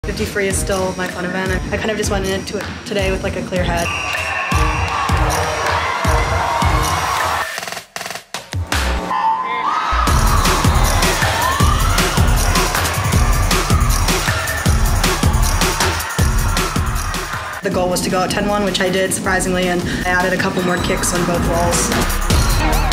50 free is still my fun event. I kind of just went into it today with like a clear head. The goal was to go out 10-1, which I did surprisingly, and I added a couple more kicks on both walls.